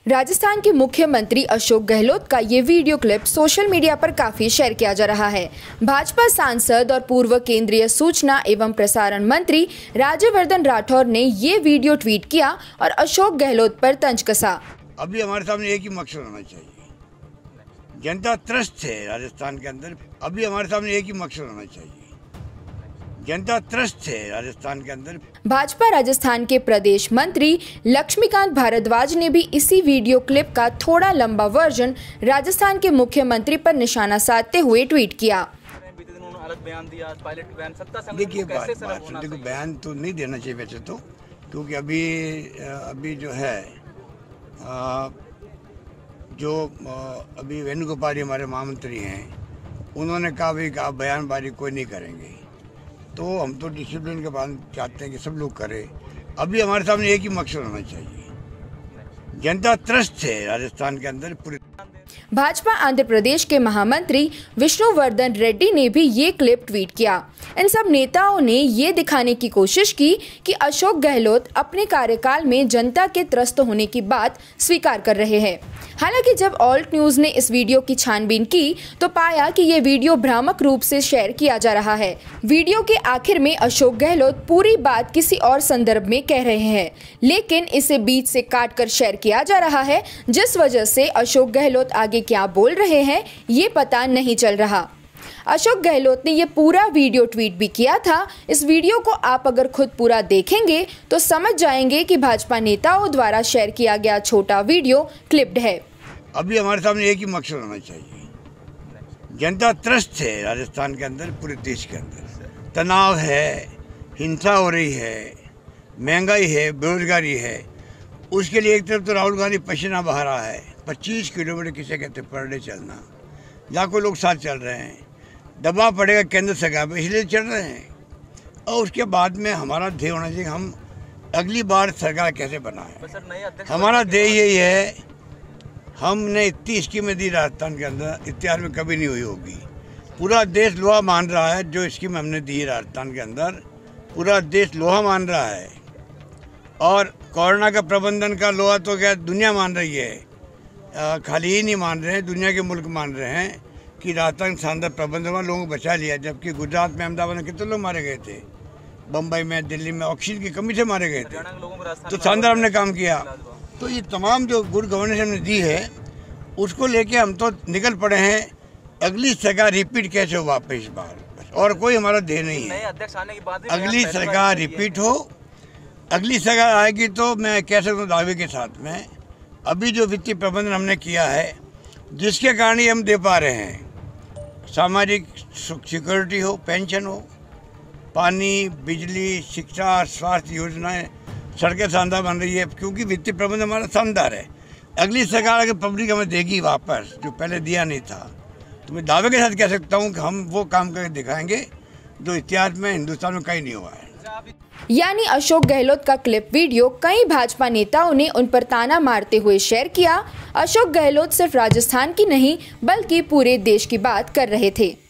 राजस्थान के मुख्यमंत्री अशोक गहलोत का ये वीडियो क्लिप सोशल मीडिया पर काफी शेयर किया जा रहा है। भाजपा सांसद और पूर्व केंद्रीय सूचना एवं प्रसारण मंत्री राज्यवर्धन राठौर ने ये वीडियो ट्वीट किया और अशोक गहलोत पर तंज कसा। अभी हमारे सामने एक ही मकसद होना चाहिए, जनता त्रस्त है राजस्थान के अंदर। अभी हमारे सामने एक ही मकसद होना चाहिए, जनता त्रस्त है राजस्थान के अंदर। भाजपा राजस्थान के प्रदेश मंत्री लक्ष्मीकांत भारद्वाज ने भी इसी वीडियो क्लिप का थोड़ा लंबा वर्जन राजस्थान के मुख्यमंत्री पर निशाना साधते हुए ट्वीट किया। देखिए देखो, बयान तो नहीं देना चाहिए वैसे तो, क्योंकि अभी जो है अभी वेणुगोपाल हमारे महामंत्री हैं, उन्होंने कहा भाई बयानबाजी कोई नहीं करेंगे, तो हम तो डिसिप्लिन के बाद चाहते हैं कि सब लोग करें। अभी हमारे सामने एक ही मकसद होना चाहिए, जनता त्रस्त है राजस्थान के अंदर पूरे। भाजपा आंध्र प्रदेश के महामंत्री विष्णुवर्धन रेड्डी ने भी ये क्लिप ट्वीट किया। इन सब नेताओं ने ये दिखाने की कोशिश की कि अशोक गहलोत अपने कार्यकाल में जनता के त्रस्त होने की बात स्वीकार कर रहे हैं। हालांकि जब ऑल्ट न्यूज ने इस वीडियो की छानबीन की तो पाया कि ये वीडियो भ्रामक रूप से शेयर किया जा रहा है। वीडियो के आखिर में अशोक गहलोत पूरी बात किसी और संदर्भ में कह रहे हैं, लेकिन इसे बीच से काटकर शेयर किया जा रहा है, जिस वजह से अशोक गहलोत आगे क्या बोल रहे हैं ये पता नहीं चल रहा। अशोक गहलोत ने ये पूरा वीडियो ट्वीट भी किया था। इस वीडियो को आप अगर खुद पूरा देखेंगे तो समझ जाएंगे कि भाजपा नेताओं द्वारा शेयर किया गया छोटा वीडियो क्लिप्ड है। अभी हमारे सामने एक ही मकसद होना चाहिए, जनता त्रस्त है राजस्थान के अंदर, पूरे देश के अंदर। तनाव है, हिंसा हो रही है, महंगाई है, बेरोजगारी है। उसके लिए एक तरफ तो राहुल गांधी पसीना बहा रहा है, 25 किलोमीटर किसे कहते पर डे चलना, लाखों लोग साथ चल रहे हैं। दबाव पड़ेगा केंद्र सरकार पर, इसलिए चल रहे हैं। और उसके बाद में हमारा ध्येय होना चाहिए, हम अगली बार सरकार कैसे बनाएं। हमारा ध्येय यही है, हमने इतनी स्कीमें दी राजस्थान के अंदर, इतिहास में कभी नहीं हुई होगी। पूरा देश लोहा मान रहा है जो स्कीम हमने दी है राजस्थान के अंदर, पूरा देश लोहा मान रहा है। और कोरोना का प्रबंधन का लोहा तो क्या दुनिया मान रही है, खाली ही नहीं मान रहे हैं, दुनिया के मुल्क मान रहे हैं कि राजस्थान शानदार प्रबंधन में लोगों को बचा लिया। जबकि गुजरात में, अहमदाबाद में कितने लोग मारे गए थे, बम्बई में, दिल्ली में ऑक्सीजन की कमी से मारे गए थे। तो शानदार हमने काम किया। तो ये तमाम जो गुड गवर्नेंस हमने दी है, उसको लेके हम तो निकल पड़े हैं। अगली सरकार रिपीट कैसे हो वापस इस बार, और कोई हमारा ध्येय नहीं है। अगली सरकार रिपीट हो, अगली सरकार आएगी तो मैं कह सकता हूँ दावे के साथ में, अभी जो वित्तीय प्रबंधन हमने किया है, जिसके कारण ही हम दे पा रहे हैं, सामाजिक सिक्योरिटी हो, पेंशन हो, पानी, बिजली, शिक्षा, स्वास्थ्य योजनाएं, सड़कें शानदार बन रही है, क्योंकि वित्तीय प्रबंधन हमारा शानदार है। अगली सरकार अगर पब्लिक हमें देगी वापस जो पहले दिया नहीं था, तो मैं दावे के साथ कह सकता हूं कि हम वो काम करके दिखाएंगे जो इतिहास में हिंदुस्तान में कहीं नहीं हुआ है। यानी अशोक गहलोत का क्लिप वीडियो कई भाजपा नेताओं ने उन पर ताना मारते हुए शेयर किया। अशोक गहलोत सिर्फ राजस्थान की नहीं बल्कि पूरे देश की बात कर रहे थे।